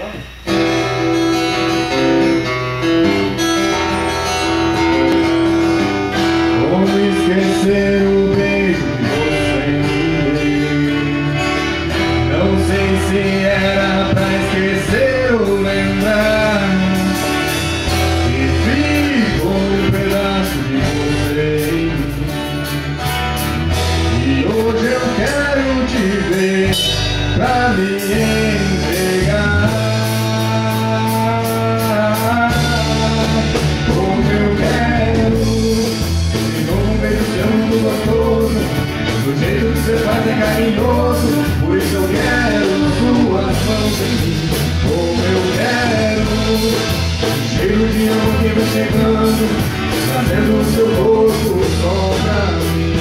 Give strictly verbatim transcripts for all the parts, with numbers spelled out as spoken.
Como esquecer o beijo que você me deu? Não sei se era pra esquecer ou lembrar que ficou um pedaço de você em mim. E hoje eu quero te ver pra me entregar. Como eu quero de novo um beijo tão gostoso, do jeito que você faz é carinhoso, por isso eu quero suas mãos em mim. Como eu quero o cheiro de amor que vem chegando, trazendo o seu corpo só pra mim.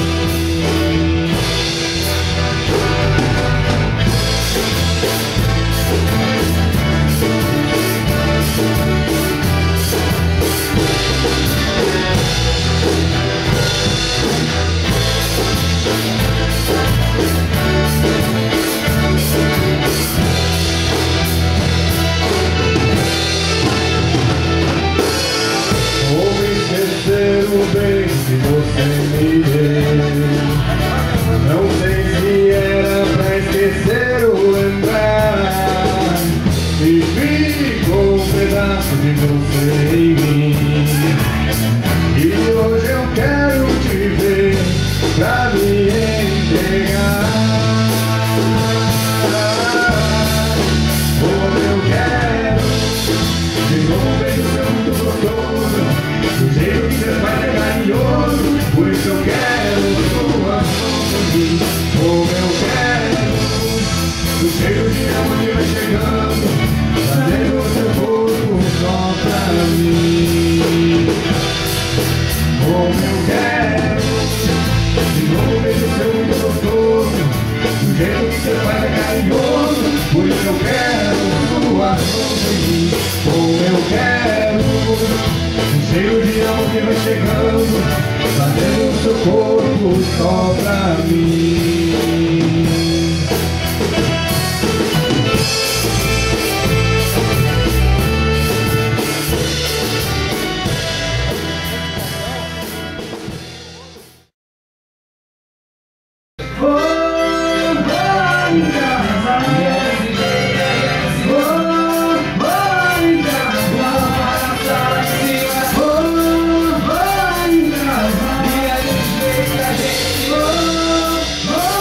O beijo que você me deu, não sei se era pra esquecer ou lembrar, e ficou um pedaço de você em mim. E hoje eu quero te ver pra me entregar. Como eu quero de novo um beijo tão gostoso, do jeito que você faz é carinhoso, por isso eu quero suas mãos em mim. Como eu quero o cheiro de amor que vai chegando, trazendo o seu corpo só pra mim. Como eu quero de novo um beijo seu muito gostoso, do jeito que você faz é carinhoso, por isso eu quero suas mãos em mim. Como eu quero o cheiro de amor que vai chegando, fazendo o seu corpo só pra mim. Oh,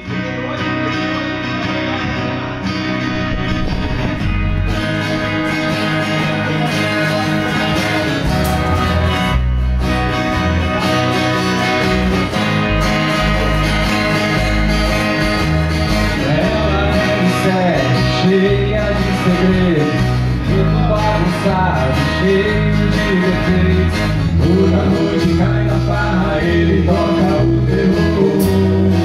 Cheia de segredos, tudo bagunçado, cheio de defeitos. Toda noite cai na farra, ele toca o terror.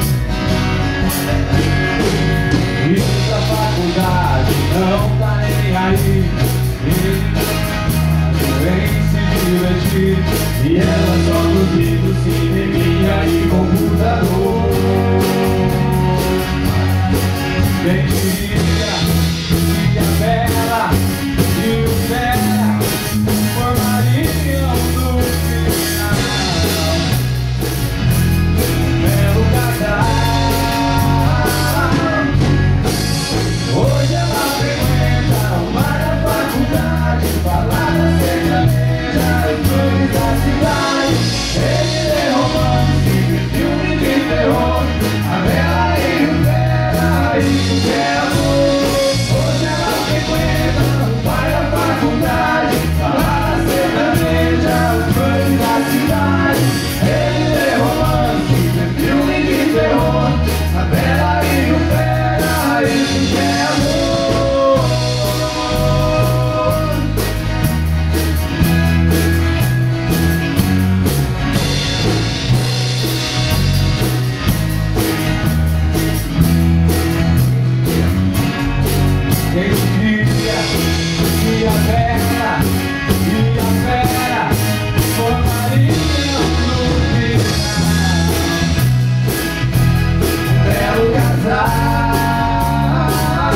Isso da faculdade não tá nem aí. Ele vem se divertir e ela só nos livros, cineminha e computador. Quem diria que a Bela e o Fera formariam no final um belo casal. Hoje ela frequenta o bar da faculdade, balada sertaneja, os clubes da cidade. Ele é romance, filme de terror, a Bela e o Fera. Isso que é amor. Hoje ela frequenta o bar da faculdade, balada sertaneja, os fãs da cidade. Ele é romance, filme de terror, a Bela e o Fera. Isso que é amor. Quem diria que a Bela e a Fera formariam no final um belo casal.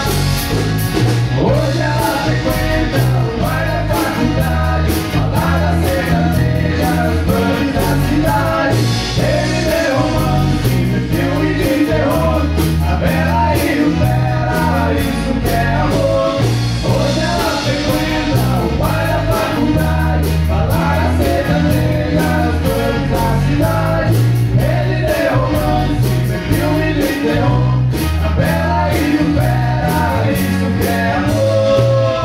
Hoje ela frequenta o bar da faculdade, balada sertaneja, os fãs da cidade. Ele vê romance, filme de terror, a Bela e o Fera. Isso que é amor. Hoje ela frequenta o bar da faculdade, balada sertaneja, os fãs da cidade. Ele vê romance, filme de terror, a Bela e o Fera. Isso que é amor.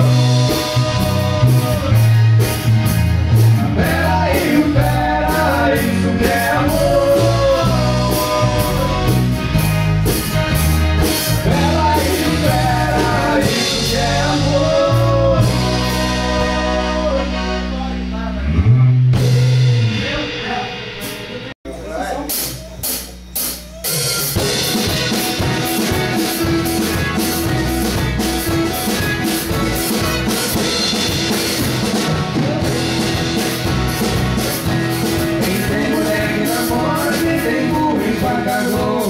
A Bela e o Fera. Isso que é amor. Bela e o Fera. Isso que é amor. Quem tem mulher que namora, quem tem burro empacador.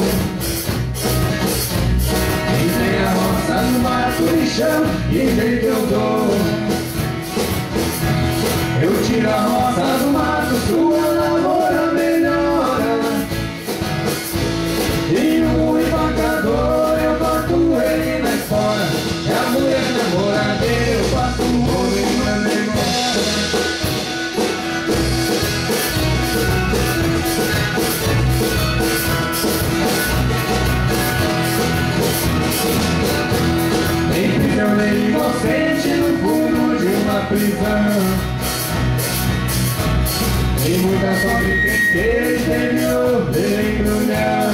Quem tem a roça no mato e chão, quem tem que eu dou. Eu tiro a roça do mato, sua lavoura melhora. E o empacador, eu boto ele na espora. É a mulher namoradeira, eu faço o homem na memória. Nem prisioneiro inocente no fundo de uma prisão. Tem muita sorte quem queira, teve ovelha embrulhão.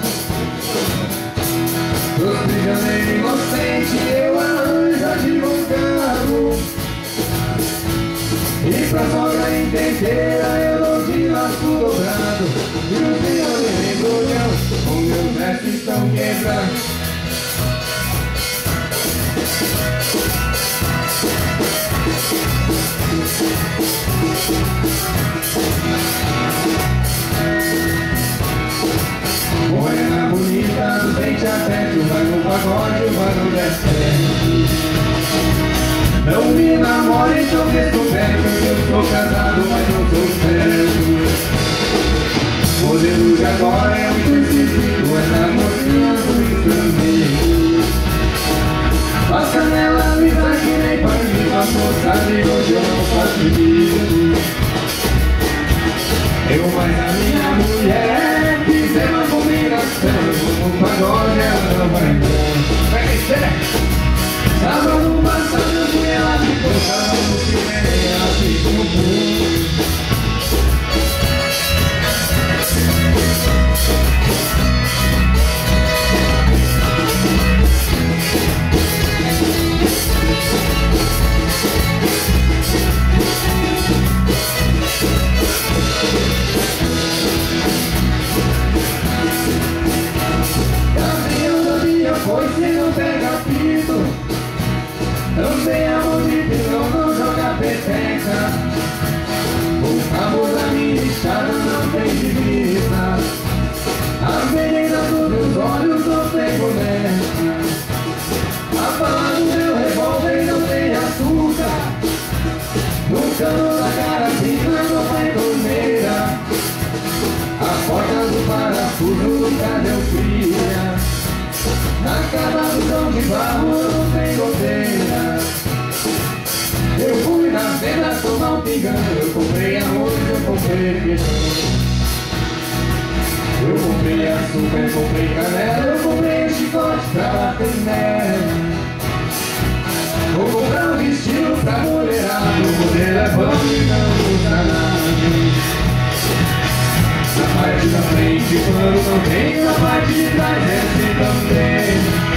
Dos prisioneiros inocentes eu arranjo advogado. E pra sogra inteira eu dou de laço dobrado. E os prisioneiros embrulhão, com meus mestres estão quebrando. Morena bonita, do dente aberto, vai no pagode, vai no desperto. Não me namore, então descoberto, eu sou casado, mas não sou certo. Modelo de agora é um percebido, é namorando estrangeiro. As canelas lisas que nem pães, a moça de hoje eu não faço vídeo. Eu mais a minha mulher, fizemos uma combinação. foice não pega pito. Também a mão de pilão não joga peteca. O cabo da minha estrada não tem divisa. A veneno dos olhos não tem boneca. A bala do meu revólver não tem açúcar. No cano da carabina não tem torneira. A porta do parafuso nunca deu fria. Na casa do chão de barro não tem goteira. Eu fui na venda tomar um pingão. Eu comprei arroz, eu comprei feijão. Eu comprei açúcar, eu comprei canela. Eu comprei chicote pra bater nela. Vou comprar um vestido pra mulherada. O modelo é bom e não usa nada. Na parte da frente quando não tem, na parte de trás é assim também.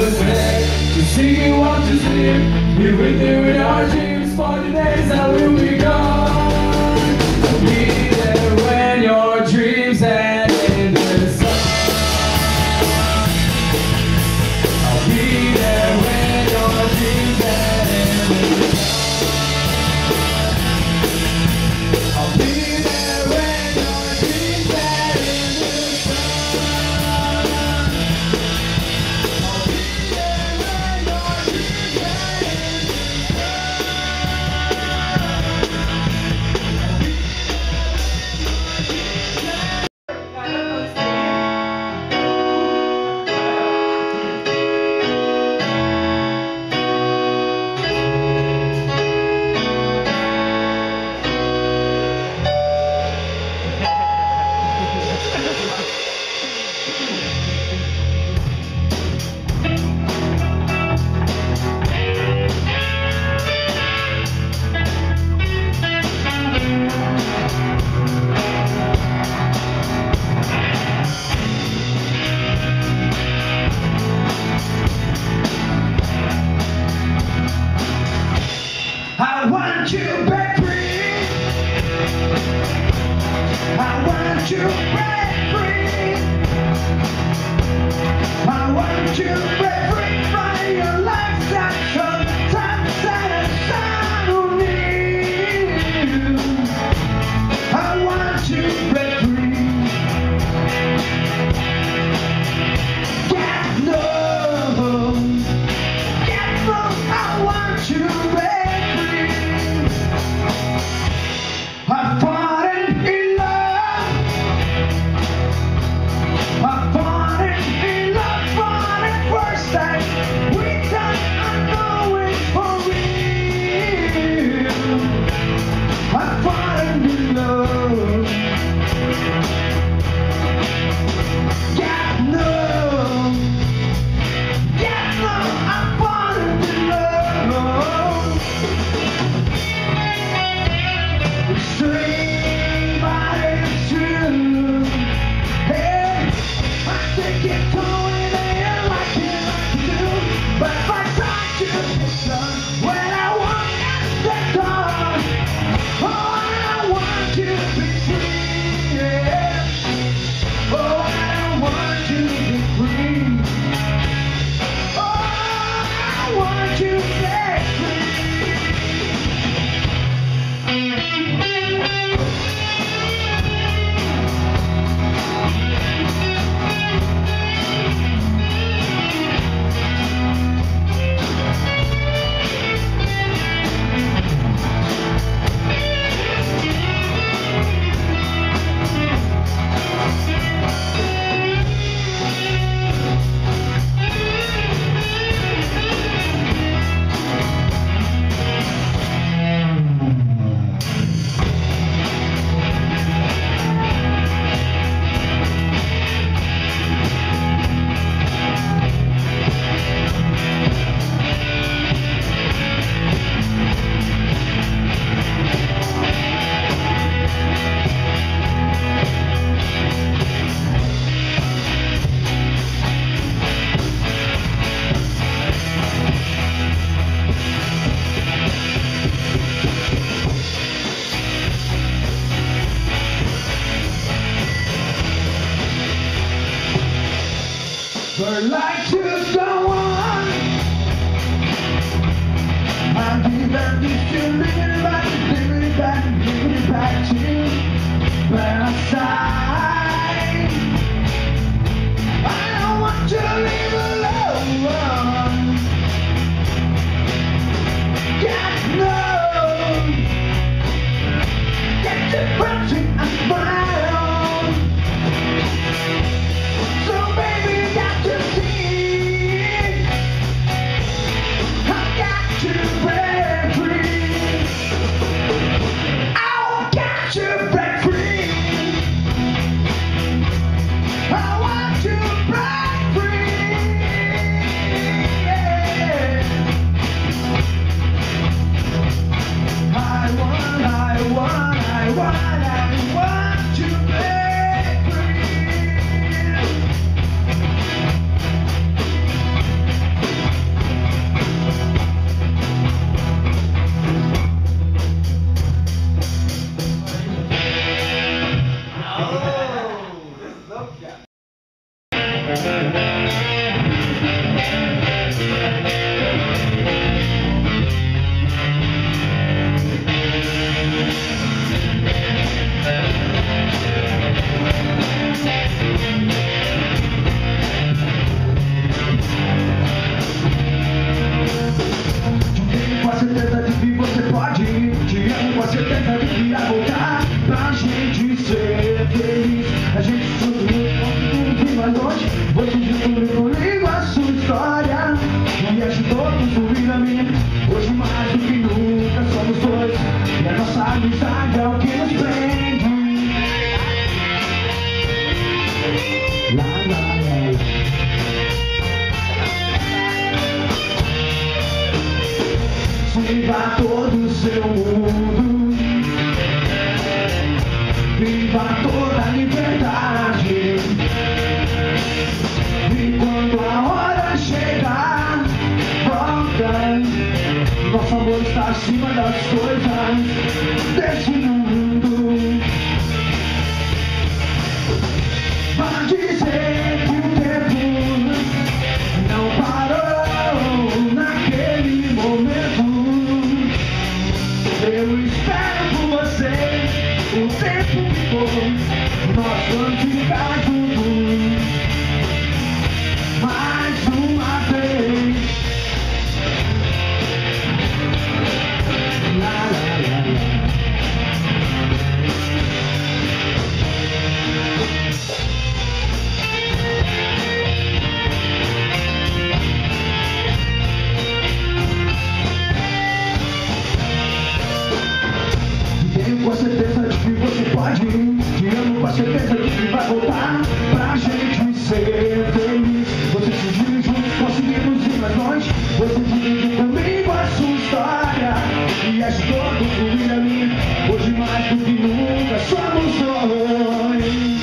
was there to see you off to sleep. We went through in our dreams for the days that will be gone. I'll be there when your dreams end in the sun. I'll be there when your dreams end in the sun. I'll be there when your dreams end in the sun. I'll be there when your dreams end in the I want you back free. I want you back free. I want you back free from your lifestyle. Sometimes that on you. I want you back free. Yeah, no. Yeah, no. I want you back. I've fallen in love. I've fallen in love for the first time. We don't know it for real. I've fallen in love. Yeah, no. Yeah, no. I've fallen in love. Strange, but it's true. Hey, I think it's going there like it like to do. But if I talk to the sun, when I walk out the door, oh, I want you to be free. Yeah. Oh, I want you to be free. Oh, I want you to be free. But life to go on. I'm giving this to living it back, living it back, giving it back to you. But aside, I don't want you to leave alone. God knows, get your blessing and my own. So baby, got to see, I got to break free. I got to break free. Com a certeza de que você pode ir, te amo com a certeza de que irá voltar pra gente ser feliz. A gente junto muito mais longe, você junto comigo a sua história e ajudou a construir a minha. Hoje mais do que nunca somos dois e a nossa amizade é o que nos prende. Lá, lá, lá. Viva todo o seu mundo, viva toda a liberdade. E quando a hora chegar, volta. Nosso amor está acima das coisas desse mundo. Vai dizer que o tempo não parou naquele momento. Eu espero por você, o tempo que for, nós vamos ficar juntos mais uma vez. Lá, lá, lá, lá. Com a certeza de que você pode ir, te amo com a certeza de que vai voltar pra gente ser feliz. Você surgiu juntos, conseguimos ir mais longe. Você divide comigo a sua história e ajudou a construir a minha. Hoje mais do que nunca somos dois.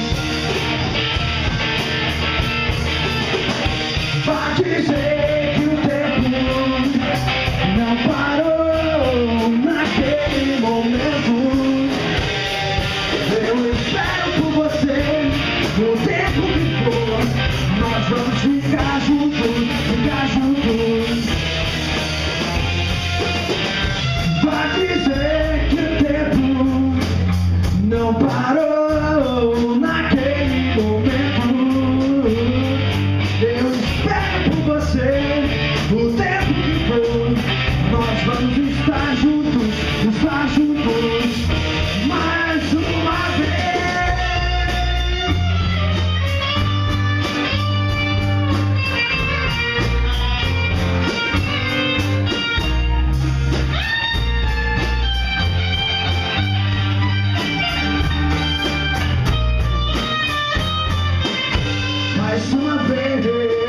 Vai dizer que o tempo não parou naquele momento. Eu espero por você, o tempo que for, nós vamos ficar juntos, ficar juntos. Vai dizer que o tempo não parou naquele momento. Eu espero por você, o tempo que for, nós vamos estar juntos, estar juntos. Mais uma vez. Mais uma vez.